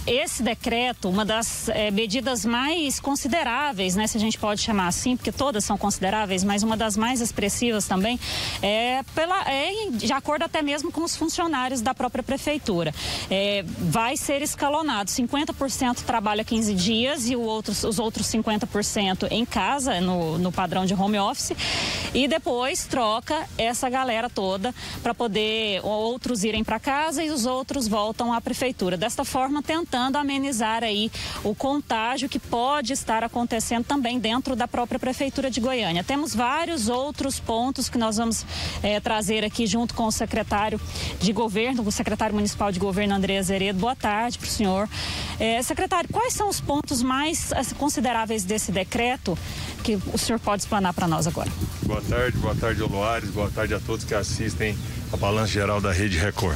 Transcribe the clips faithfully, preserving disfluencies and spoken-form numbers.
esse decreto, uma das é, medidas mais consideráveis, né, se a gente pode chamar assim, porque todas são consideráveis, mas uma das mais expressivas também, é, pela, é de acordo até mesmo com os funcionários da própria prefeitura. É, vai ser escalonado, cinquenta por cento trabalha quinze dias e o outros, os outros cinquenta por cento em casa, no, no padrão de home office, e depois troca essa galera toda para poder outros irem para casa e os outros voltam à prefeitura. Desta forma, tentando amenizar aí o contágio que pode estar acontecendo também dentro da própria prefeitura de Goiânia. Temos vários outros pontos que nós vamos é, trazer aqui junto com o secretário de governo, o secretário municipal de governo, André Azeredo. Boa tarde para o senhor. É, secretário, quais são os pontos mais assim, consideráveis desse decreto que o senhor pode explanar para nós agora? Boa tarde, boa tarde, Oloares, boa tarde a todos que assistem a Balanço Geral da Rede Record.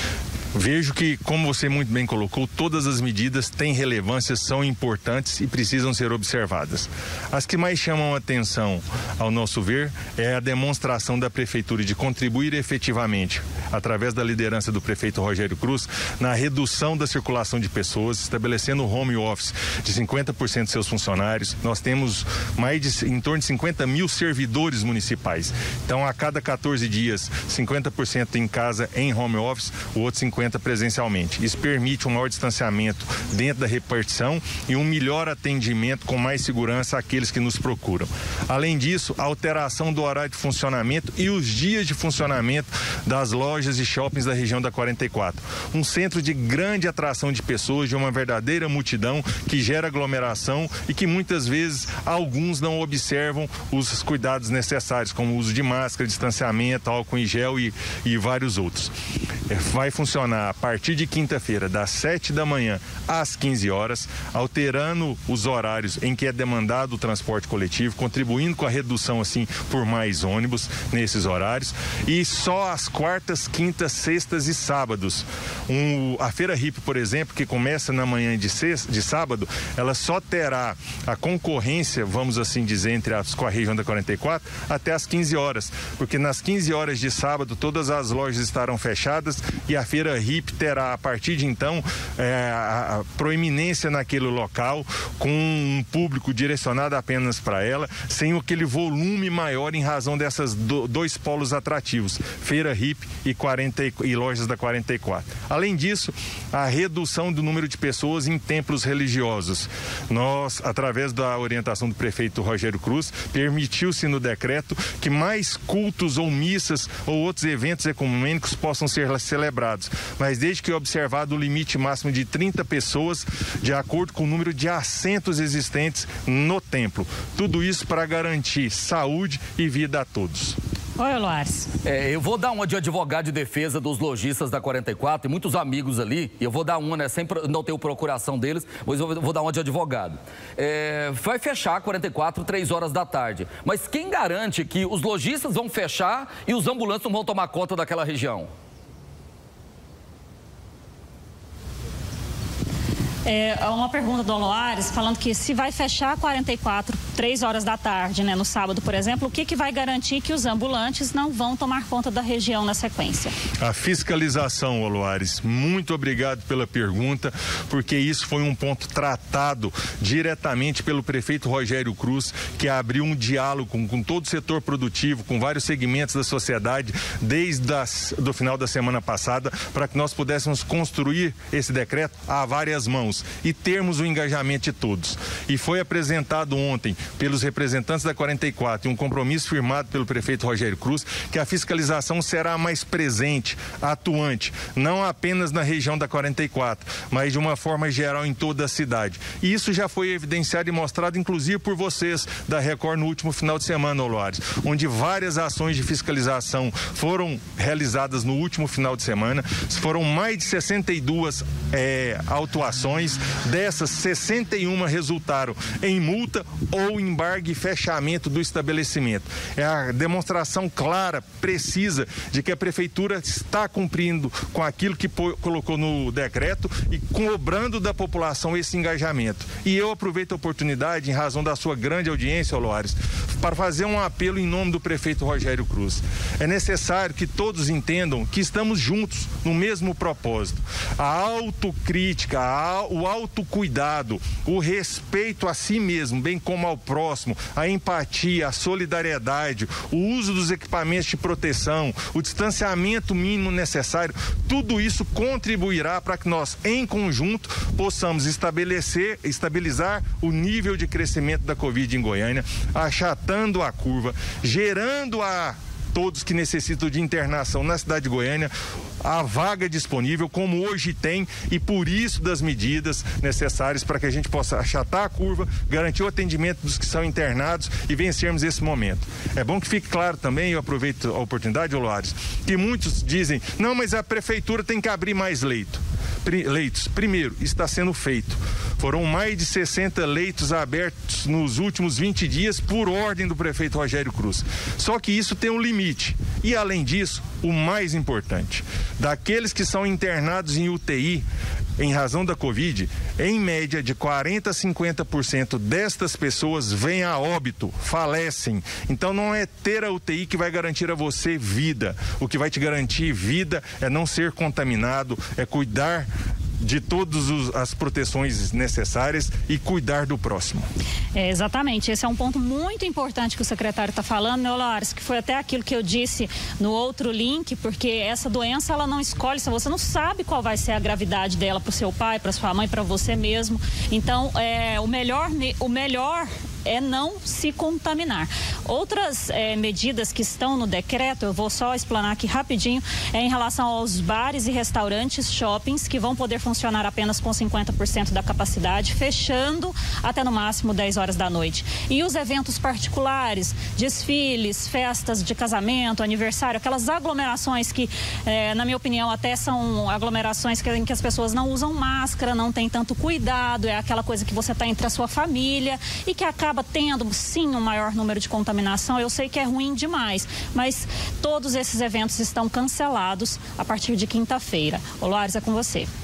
Vejo que, como você muito bem colocou, todas as medidas têm relevância, são importantes e precisam ser observadas. As que mais chamam a atenção, ao nosso ver, é a demonstração da Prefeitura de contribuir efetivamente, através da liderança do prefeito Rogério Cruz, na redução da circulação de pessoas, estabelecendo o home office de cinquenta por cento de seus funcionários. Nós temos mais de, em torno de cinquenta mil servidores municipais. Então, a cada quatorze dias, cinquenta por cento em casa em home office, o outro cinquenta por cento presencialmente. Isso permite um maior distanciamento dentro da repartição e um melhor atendimento com mais segurança àqueles que nos procuram. Além disso, a alteração do horário de funcionamento e os dias de funcionamento das lojas e shoppings da região da quarenta e quatro. Um centro de grande atração de pessoas, de uma verdadeira multidão que gera aglomeração e que muitas vezes alguns não observam os cuidados necessários, como o uso de máscara, distanciamento, álcool em gel e, e vários outros. Vai funcionar a partir de quinta-feira, das sete da manhã às quinze horas, alterando os horários em que é demandado o transporte coletivo, contribuindo com a redução, assim, por mais ônibus nesses horários. E só às quartas, quintas, sextas e sábados. Um, a Feira Hippie, por exemplo, que começa na manhã de, sexta, de sábado, ela só terá a concorrência, vamos assim dizer, entre as, com a região da quarenta e quatro, até às quinze horas. Porque nas quinze horas de sábado, todas as lojas estarão fechadas e a Feira Hippie terá, a partir de então, é, a, a proeminência naquele local, com um público direcionado apenas para ela, sem aquele volume maior em razão dessas do, dois polos atrativos, Feira Hippie e, quarenta, e lojas da quarenta e quatro. Além disso, a redução do número de pessoas em templos religiosos. Nós, através da orientação do prefeito Rogério Cruz, permitiu-se no decreto que mais cultos ou missas ou outros eventos ecumênicos possam ser celebrados, mas desde que observado o limite máximo de trinta pessoas, de acordo com o número de assentos existentes no templo. Tudo isso para garantir saúde e vida a todos. Oi, Loares. É, eu vou dar uma de advogado de defesa dos lojistas da quarenta e quatro, tem muitos amigos ali, e eu vou dar uma, né, sem não ter procuração deles, mas eu vou dar uma de advogado. É, vai fechar a quarenta e quatro, três horas da tarde, mas quem garante que os lojistas vão fechar e os ambulantes não vão tomar conta daquela região? É uma pergunta do Loares, falando que se vai fechar quarenta e quatro, três horas da tarde, né, no sábado, por exemplo, o que, que vai garantir que os ambulantes não vão tomar conta da região na sequência? A fiscalização, Loares. Muito obrigado pela pergunta, porque isso foi um ponto tratado diretamente pelo prefeito Rogério Cruz, que abriu um diálogo com, com todo o setor produtivo, com vários segmentos da sociedade, desde o final da semana passada, para que nós pudéssemos construir esse decreto a várias mãos e termos o engajamento de todos. E foi apresentado ontem pelos representantes da quarenta e quatro e um compromisso firmado pelo prefeito Rogério Cruz que a fiscalização será mais presente, atuante, não apenas na região da quarenta e quatro, mas de uma forma geral em toda a cidade. E isso já foi evidenciado e mostrado inclusive por vocês da Record no último final de semana, Loares, onde várias ações de fiscalização foram realizadas no último final de semana. Foram mais de sessenta e duas é, autuações. Dessas, sessenta e uma resultaram em multa ou o embargue e fechamento do estabelecimento. É a demonstração clara, precisa, de que a prefeitura está cumprindo com aquilo que colocou no decreto e cobrando da população esse engajamento. E eu aproveito a oportunidade, em razão da sua grande audiência, Loares, para fazer um apelo em nome do prefeito Rogério Cruz. É necessário que todos entendam que estamos juntos no mesmo propósito. A autocrítica, a, o autocuidado, o respeito a si mesmo, bem como ao próximo, a empatia, a solidariedade, o uso dos equipamentos de proteção, o distanciamento mínimo necessário, tudo isso contribuirá para que nós, em conjunto, possamos estabelecer, estabilizar o nível de crescimento da Covid em Goiânia, achatando a curva, gerando a todos que necessitam de internação na cidade de Goiânia a vaga disponível, como hoje tem, e por isso das medidas necessárias para que a gente possa achatar a curva, garantir o atendimento dos que são internados e vencermos esse momento. É bom que fique claro também, eu aproveito a oportunidade, Loares, que muitos dizem, não, mas a prefeitura tem que abrir mais leito. leitos. Primeiro, está sendo feito. Foram mais de sessenta leitos abertos nos últimos vinte dias por ordem do prefeito Rogério Cruz. Só que isso tem um limite. E, além disso, o mais importante, daqueles que são internados em U T I, em razão da Covid, em média de quarenta a cinquenta por cento destas pessoas vêm a óbito, falecem. Então não é ter a U T I que vai garantir a você vida. O que vai te garantir vida é não ser contaminado, é cuidar de todas as proteções necessárias e cuidar do próximo. É, exatamente, esse é um ponto muito importante que o secretário está falando, né, Loares, que foi até aquilo que eu disse no outro link, porque essa doença ela não escolhe, se você não sabe qual vai ser a gravidade dela para o seu pai, para sua mãe, para você mesmo. Então, é, o melhor, o melhor é não se contaminar. Outras é, medidas que estão no decreto, eu vou só explanar aqui rapidinho, é em relação aos bares e restaurantes, shoppings, que vão poder funcionar apenas com cinquenta por cento da capacidade, fechando até no máximo dez horas da noite. E os eventos particulares, desfiles, festas de casamento, aniversário, aquelas aglomerações que, é, na minha opinião, até são aglomerações que, em que as pessoas não usam máscara, não tem tanto cuidado, é aquela coisa que você está entre a sua família e que acaba tendo, sim, um maior número de contaminação. Eu sei que é ruim demais, mas todos esses eventos estão cancelados a partir de quinta-feira. Ô, Loares, é com você.